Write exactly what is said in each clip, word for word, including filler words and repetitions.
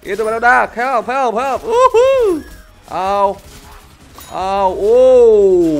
Itu meledak. Help, help, help. Uhu. Au. Au. Oh.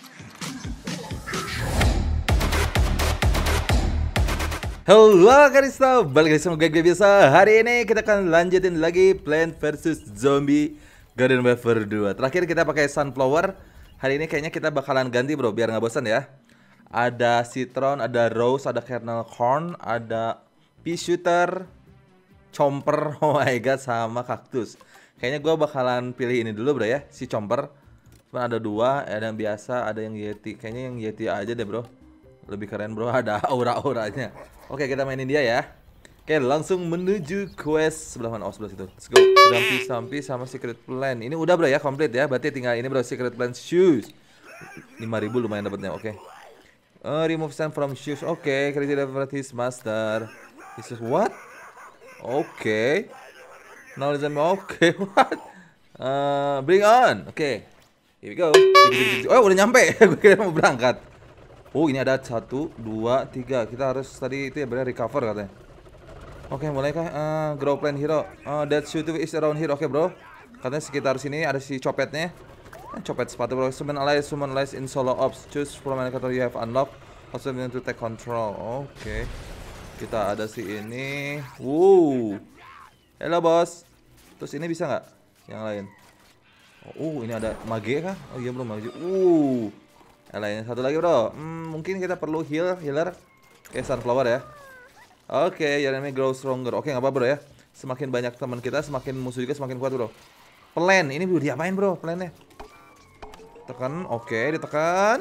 Halo Karista, balik lagi sama gue, gue biasa. Hari ini kita akan lanjutin lagi Plants versus. Zombie Garden Warfare dua. Terakhir kita pakai Sunflower. Hari ini kayaknya kita bakalan ganti bro, biar nggak bosan ya. Ada Citron, ada Rose, ada Kernel Corn, ada Pea Shooter, Chomper, oh my god, sama Cactus. Kayaknya gue bakalan pilih ini dulu bro ya, si Chomper. Cuma ada dua, ada yang biasa, ada yang Yeti. Kayaknya yang Yeti aja deh bro, lebih keren bro, ada aura-auranya. Oke, kita mainin dia ya. Oke, langsung menuju quest sebelah mana? Oh, sebelah situ. Let's go. Sampi-sampi sama Secret Plant. Ini udah bro ya, komplit ya. Berarti tinggal ini bro, Secret Plant Shoes. lima ribu lumayan dapatnya, oke. Uh, remove sand from shoes. Oke, okay. Crazy favorite his master. This is what? Oke. Okay. Now is oke, okay. What? Uh, bring on. Oke. Okay. Here we go. Oh, udah nyampe. Gue kira mau berangkat. Oh, ini ada satu, dua, tiga. Kita harus tadi itu ya benar recover katanya. Oke, okay, mulai kah? Uh, grow plant hero. Uh, that should is around here. Oke, okay, bro. Katanya sekitar sini ada si copetnya. Eh, copet sepatu bro. Summon allies, summon allies in solo ops. Choose from any category you have unlocked. Also need to take control. Oke. Okay. Kita ada si ini. Wow. Hello bos. Terus ini bisa nggak? Yang lain. Oh, uh, ini ada mage kah? Oh iya bro, mage. Uh. Yang lainnya satu lagi bro. Hmm, mungkin kita perlu heal, healer. Oke, okay, Sunflower ya. Oke, okay, your enemy grow stronger. Oke, okay, nggak apa bro ya. Semakin banyak teman kita, semakin musuh juga semakin kuat bro. Plan, ini bro diapain bro? Plannya? Tekan, oke, okay, ditekan.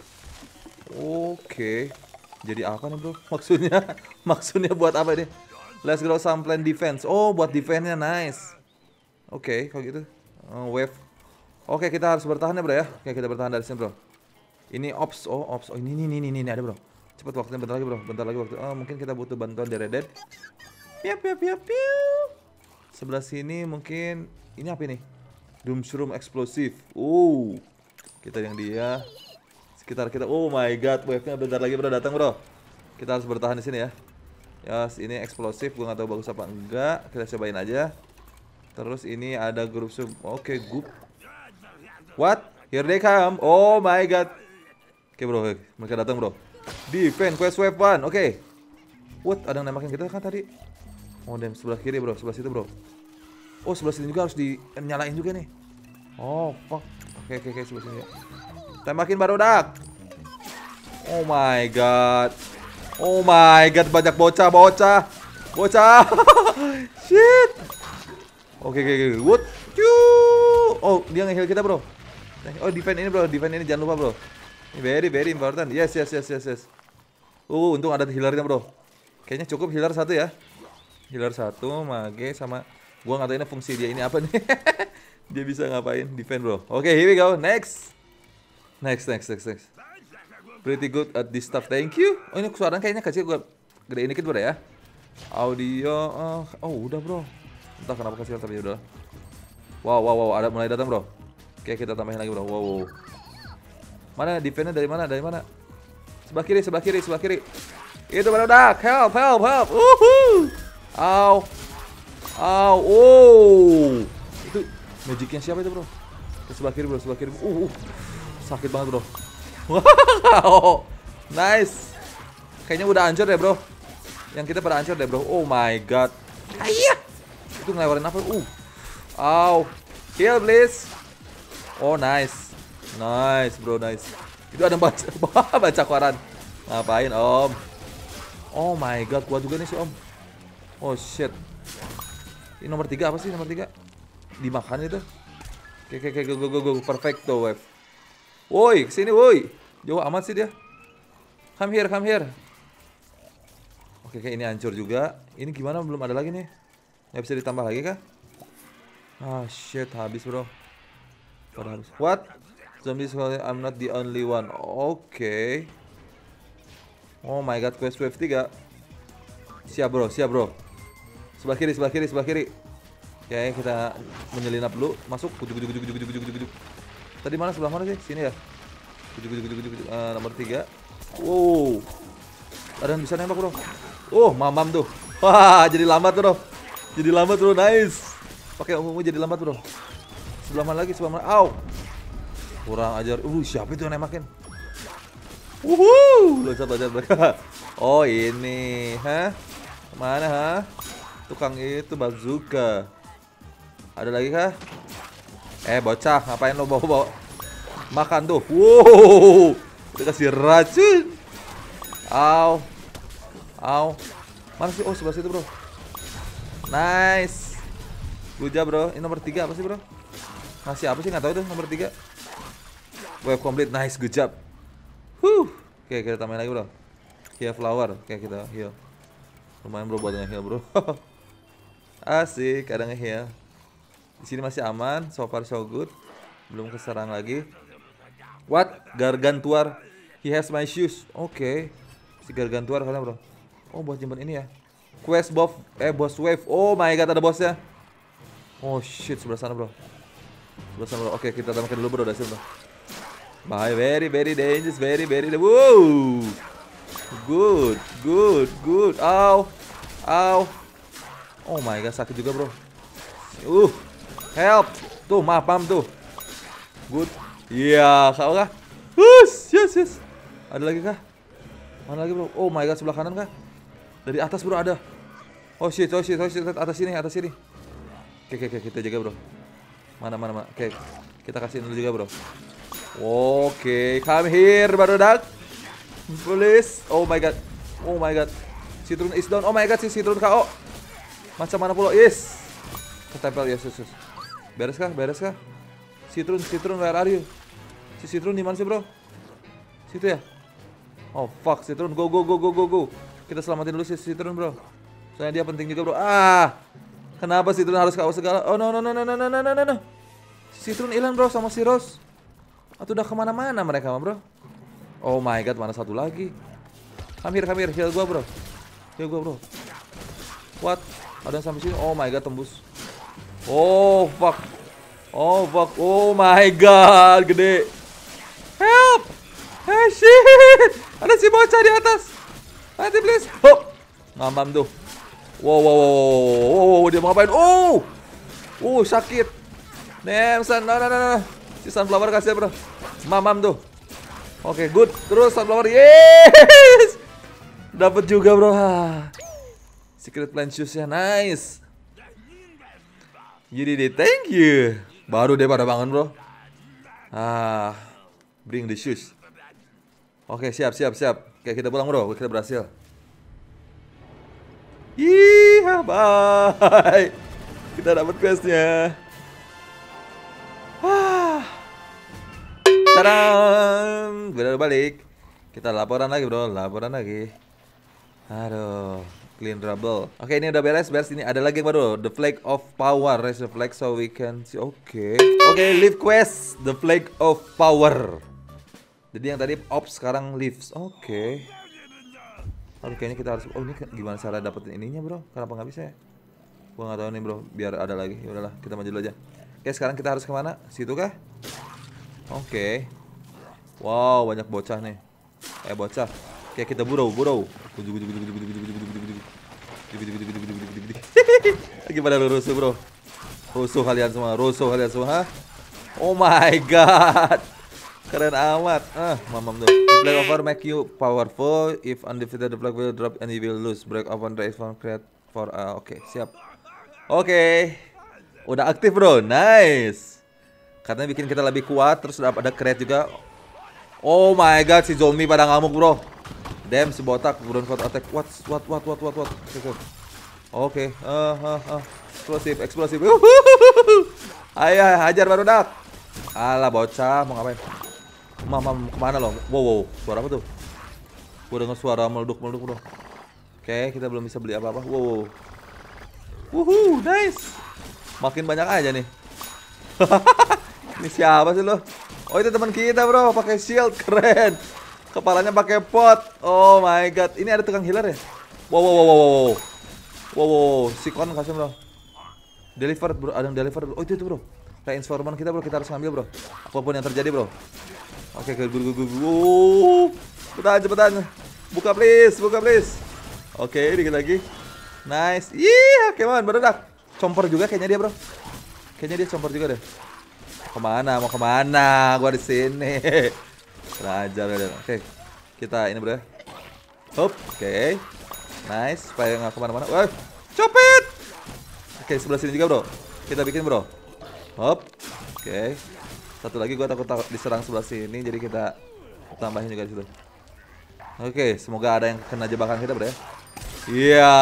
Oke. Okay. Jadi apa nih bro? Maksudnya, maksudnya buat apa ini? Let's grow some plant defense. Oh, buat defense-nya nice. Oke, okay, kalau gitu. Uh, wave. Oke, okay, kita harus bertahan ya bro ya. Oke, okay, kita bertahan dari sini bro. Ini ops, oh ops, oh ini ini ini ini ada bro. Cepat waktunya, bentar lagi bro, bentar lagi waktu. Oh mungkin kita butuh bantuan dari Red Dead. Piap piap piap piap. Sebelah sini mungkin ini apa ini? Doomshroom eksplosif. Oh, kita yang dia. Sekitar kita. Oh my god, wave-nya bentar lagi bro datang bro. Kita harus bertahan di sini ya. Yes, ini eksplosif, gua nggak tahu bagus apa enggak. Kita cobain aja. Terus ini ada grup sub. Oke, okay, gup. What? Here they come. Oh my god. Oke okay, bro, mereka datang bro. Defend quest wave one, oke okay. What, ada yang nembakin kita kan tadi. Oh damn, sebelah kiri bro, sebelah situ bro. Oh sebelah sini juga harus dinyalain juga nih. Oh fuck. Oke okay, oke okay, oke okay, sebelah sini ya. Tembakin barudak. Oh my god. Oh my god, banyak bocah bocah Bocah. Shit. Oke okay, oke okay, oke okay. What? Oh dia nge-heal kita bro. Oh defend ini bro, defend ini jangan lupa bro. Very very important. Yes yes yes yes yes. Uh, untung ada healernya bro. Kayaknya cukup healer satu ya. Healer satu, mage sama. Gua nggak tahu ini fungsi dia ini apa nih. Dia bisa ngapain? Defend bro. Oke, okay, here we go. Next. Next next next next. Pretty good at this stuff. Thank you. Oh ini suaranya kayaknya kecil, gua gedein dikit bro ya. Audio. Uh, oh udah bro. Entah kenapa kecil tapi udah. Wow wow wow ada mulai datang bro. Oke kita tambahin lagi bro. Wow. wow. Mana defense-nya dari mana? Dari mana? Sebelah kiri, sebelah kiri, sebelah kiri. Itu meledak. Help, help, help. Uhu. Au. Au. Oh. Itu magicnya siapa itu, bro? Ke sebelah kiri, bro, sebelah kiri. Uh, uh. Sakit banget, bro. Wow. Nice. Kayaknya udah hancur deh, bro. Yang kita pada hancur deh, bro. Oh my god. Ayah. Itu ngelewarin apa? Uh. Au. Heal, please. Oh, nice. Nice bro, nice. Itu ada baca baca koran. Ngapain om? Oh my god, kuat juga nih si om. Oh shit. Ini nomor tiga apa sih nomor tiga? Dimakan itu. Oke oke oke go go go go perfecto wave. Woi kesini woi. Jauh amat sih dia. Come here come here. Oke kayak ini hancur juga. Ini gimana belum ada lagi nih? Nggak bisa ditambah lagi kah? Ah shit habis bro. Pada habis. What? Zombies, I'm not the only one. Oke. Okay. Oh my god, quest wave tiga. Siap bro, siap bro. Sebelah kiri, sebelah kiri, sebelah kiri. Oke, okay, kita menyelinap dulu. Masuk. Kujuk, kujuk, kujuk, kujuk, kujuk, kujuk, kujuk. Tadi mana sebelah mana sih? Sini ya. Kujuk, kujuk, kujuk, kujuk. Uh, nomor tiga. Wow. Ada yang bisa nembak bro. Oh, mamam tuh. Wah, jadi lambat bro. Jadi lambat bro, nice. Pakai ungu jadi lambat bro. Sebelah mana lagi? Sebelah mana? Au. Kurang ajar. Uh, siapa itu yang nemakin? Wuhuu, loncat-loncat mereka. Oh ini, hah? Kemana ha? Tukang itu bazooka. Ada lagi kah? Eh bocah, ngapain lo bawa-bawa? Makan tuh. Wow, udah kasih racun. Au, au. Mana sih? Oh sebelah situ bro. Nice. Guja bro. Ini nomor tiga apa sih bro? Ngasih apa sih? Nggak tahu tuh nomor tiga. Wave complete. Nice, good job. Huh. Oke, kita tambahin lagi bro. Heal flower. Oke, kita heal. Lumayan bro buat nge-heal bro. Asik, kadang nge-heal. Di sini masih aman, so far so good. Belum keserang lagi. What? Gargantuar. He has my shoes. Oke. Okay. Si Gargantuar kalian bro. Oh, buat nyimpen ini ya. Quest buff, eh boss wave. Oh my god, ada bosnya. Oh shit, sebelah sana bro. Sebelah sana bro. Oke, okay, kita tambahkan dulu bro, dasar bro. Bahaya, very very dangerous, very very. Wow. Good, good, good. Ow, ow. Oh my god, sakit juga bro. Uh, help. Tuh, mapam tuh. Good. Iya, kau kah? Hus, yes yes. Ada lagi kah? Mana lagi bro? Oh my god, sebelah kanan kah? Dari atas bro ada. Oh shit, oh shit, oh shit. Atas sini, atas sini. Oke, oke, oke, kita jaga bro. Mana, mana, mana. Oke, kita kasihin dulu juga bro. Oke, come here barudak. Please. Oh my god. Oh my god. Citron is down. Oh my god, si Citron K O. Macam mana pula? Yes. Ketempel, yes, yes, yes. Beres kah? Beres kah? Citron, Citron, where are you? Si Citron di mana sih, bro? Situ ya? Oh, fuck, Citron, go go go go go go. Kita selamatin dulu si Citron, bro. Soalnya dia penting juga, bro. Ah. Kenapa Citron harus K O segala? Oh, no no no no no no no no no. Si Citron hilang, bro, sama si Rose. Atau udah kemana-mana mereka, bro? Oh my god, mana satu lagi? Kamir, kamir, heal gua bro. Heal gua bro. What? Ada yang sampai sini? Oh my god, tembus. Oh fuck. Oh fuck. Oh my god, gede. Help! Hey shit! Ada si bocah di atas. Nanti please. Oh, mamam tuh. Wow wow wow wow wow, dia mau ngapain? Oh, uh sakit. Nemsan, no no no no. Si sunflower kasih bro. Mamam tuh. Oke, okay, good. Terus sunflower, yes. Dapat juga bro. Secret plant shoes ya, nice. You did it, thank you. Baru deh pada bangun bro. Ah, bring the shoes. Oke, okay, siap siap siap. Oke, kita pulang bro. Kita berhasil. Iya, bye. Kita dapat questnya. Tadam, benar balik. Kita laporan lagi bro, laporan lagi. Aduh, clean rubble. Oke, ini udah beres, beres. Ini ada lagi bro, the flag of power. Raise the flag so we can see. Oke, oke, leave quest, the flag of power. Jadi yang tadi ops sekarang leaves. Oke. Oke, kayaknya kita harus. Oh ini gimana cara dapetin ininya bro? Kenapa nggak bisa ya? Gua nggak tahu nih bro. Biar ada lagi. Ya udahlah, kita maju dulu aja. Oke, sekarang kita harus kemana? Situ kah? Oke. Wow, banyak bocah nih. Eh bocah. Oke, kita burau, burau. Gimana lu rusuh, bro? Rusuh kalian semua, rusuh kalian semua, ha? Oh my god. Keren amat. Ah, mamam tuh. The Black Over make you powerful. If undefeated, the Black will drop and you will lose. Break open race for create for uh, oke, okay, siap. Oke. Okay. Udah aktif, bro. Nice. Katanya bikin kita lebih kuat, terus ada create juga. Oh my god, si zombie pada ngamuk, bro. Damn, si botak ground code attack. What what what what what what. Oke. Okay. Uh, uh, uh. Eksplosif, eksplosif. Ayo, hajar barudak. Alah bocah, mau ngapain? Mama kemana lo? Wow, wow, suara apa tuh? Gua dengar suara meleduk-meleduk, bro. Oke, okay, kita belum bisa beli apa-apa. Wow, wow. Wuhu, nice. Makin banyak aja nih. Ini siapa sih lo? Oh itu teman kita bro, pakai shield, keren. Kepalanya pakai pot. Oh my god, ini ada tukang healer ya? Wow wow wow wow wow. Wow wow, sikon kasih bro. Deliver bro, ada yang deliver bro. Oh itu itu bro. Reinforman kita bro, kita harus ngambil bro. Apapun yang terjadi bro. Oke, ke guru guru guru. Cepetan cepetan. Buka please, buka please. Oke, dikit lagi. Nice. Iya, kemana baru dak. Compor juga kayaknya dia, bro. Kayaknya dia compor juga deh. Kemana? Mau kemana? Gua di sini. Rajar, oke. Kita ini, bro. Hop, oke. Nice, supaya nggak kemana-mana. Wah, copet. Oke, sebelah sini juga, bro. Kita bikin, bro. Hop, oke. Satu lagi gua takut, takut diserang sebelah sini, jadi kita tambahin juga di situ. Oke, semoga ada yang kena jebakan kita, bro ya. Iya.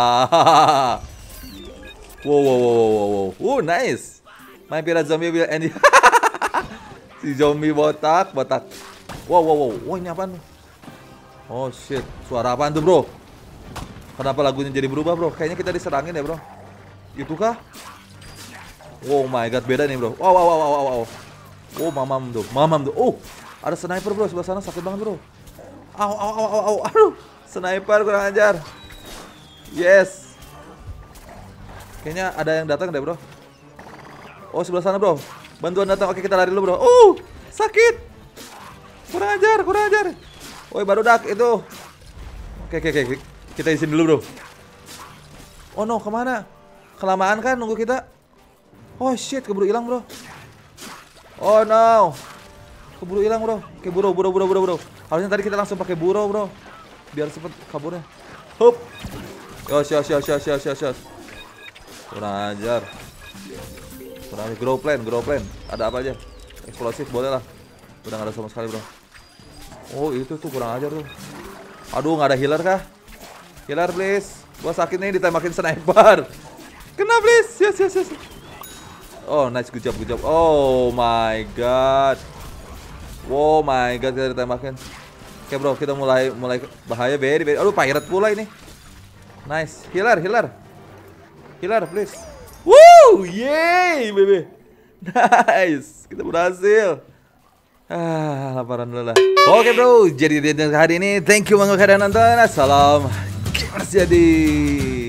Wow, wow, wow, wow, wow. Uh, nice. My pirate zombie will end. Si zombie botak, botak. Wow, wow, wow. Wah, ini apaan? Oh shit, suara apaan tuh, bro? Kenapa lagunya jadi berubah, bro? Kayaknya kita diserangin ya, bro. Itu kah? Oh my god, beda nih, bro. Wow, wow, wow, wow, wow. Oh, mamam tuh, mamam tuh. Oh, ada sniper, bro, sebelah sana, sakit banget, bro. Au, au, au, au, au. Aduh, sniper kurang ajar. Yes. Kayaknya ada yang datang deh, bro. Oh, sebelah sana, bro. Bantuan datang. Oke, kita lari dulu, bro. Oh, sakit. Kurang ajar, kurang ajar. Woi, baru dak itu. Oke, oke, oke. Kita izin dulu, bro. Oh no, kemana? Kelamaan kan nunggu kita? Oh shit, keburu hilang, bro. Oh no. Keburu hilang, bro. Oke, buru, buru, buru, buru, buru. Harusnya tadi kita langsung pakai buru, bro. Biar cepet kaburnya. Hup. Yos, yos, yos, yos, yos, yos, yos. Kurang ajar. Kurang ajar. Grow plan, grow plan. Ada apa aja? Eksplosif boleh lah. Udah gak ada sama sekali, bro. Oh, itu tuh kurang ajar tuh. Aduh, gak ada healer kah? Healer, please. Gua sakit nih ditembakin sniper. Kena, please. Yes, yes, yes. Oh, nice. Good job, good job. Oh my god. Oh my god, kita ditembakin. Oke, bro, kita mulai mulai bahaya, beri, beri. Aduh, pirate pula ini. Nice. Healer, healer. Healer, please. Woo! Yay, baby. Nice. Kita berhasil. Ah, laparan dulu lah. Oke, bro, jadi di hari ini thank you banget kalian nonton. Salam gamers jadi.